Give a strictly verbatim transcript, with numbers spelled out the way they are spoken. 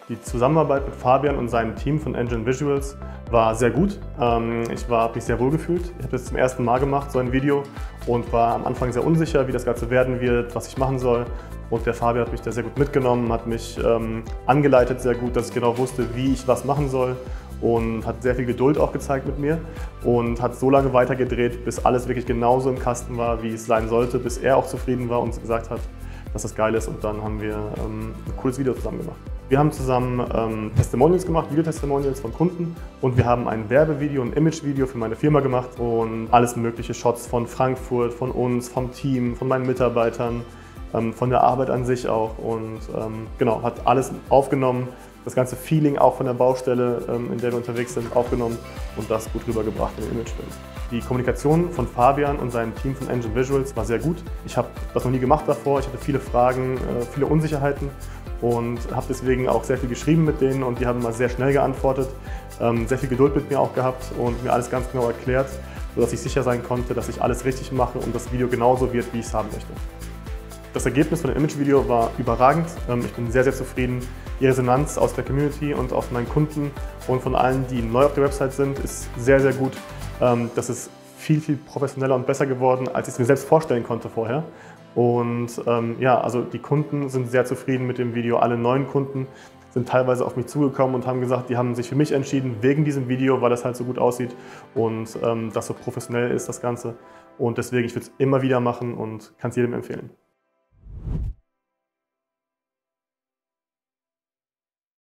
Die Zusammenarbeit mit Fabian und seinem Team von Engine Visuals war sehr gut. Ich habe mich sehr wohl gefühlt. Ich habe das zum ersten Mal gemacht, so ein Video, und war am Anfang sehr unsicher, wie das Ganze werden wird, was ich machen soll. Und der Fabian hat mich da sehr gut mitgenommen, hat mich ähm, angeleitet sehr gut, dass ich genau wusste, wie ich was machen soll, und hat sehr viel Geduld auch gezeigt mit mir und hat so lange weitergedreht, bis alles wirklich genauso im Kasten war, wie es sein sollte, bis er auch zufrieden war und gesagt hat, dass das geil ist, und dann haben wir ähm, ein cooles Video zusammen gemacht. Wir haben zusammen ähm, Testimonials gemacht, Video-Testimonials von Kunden, und wir haben ein Werbevideo, ein Image-Video für meine Firma gemacht und alles mögliche Shots von Frankfurt, von uns, vom Team, von meinen Mitarbeitern, ähm, von der Arbeit an sich auch, und ähm, genau, hat alles aufgenommen, das ganze Feeling auch von der Baustelle, ähm, in der wir unterwegs sind, aufgenommen und das gut rübergebracht in den Imagefilm. Die Kommunikation von Fabian und seinem Team von Engine Visuals war sehr gut. Ich habe das noch nie gemacht davor, ich hatte viele Fragen, äh, viele Unsicherheiten und habe deswegen auch sehr viel geschrieben mit denen, und die haben immer sehr schnell geantwortet, ähm, sehr viel Geduld mit mir auch gehabt und mir alles ganz genau erklärt, sodass ich sicher sein konnte, dass ich alles richtig mache und das Video genauso wird, wie ich es haben möchte. Das Ergebnis von dem Imagevideo war überragend. Ich bin sehr, sehr zufrieden. Die Resonanz aus der Community und aus meinen Kunden und von allen, die neu auf der Website sind, ist sehr, sehr gut. Das ist viel, viel professioneller und besser geworden, als ich es mir selbst vorstellen konnte vorher. Und ähm, ja, also die Kunden sind sehr zufrieden mit dem Video. Alle neuen Kunden sind teilweise auf mich zugekommen und haben gesagt, die haben sich für mich entschieden wegen diesem Video, weil das halt so gut aussieht und ähm, das so professionell ist, das Ganze. Und deswegen, ich würde es immer wieder machen und kann es jedem empfehlen.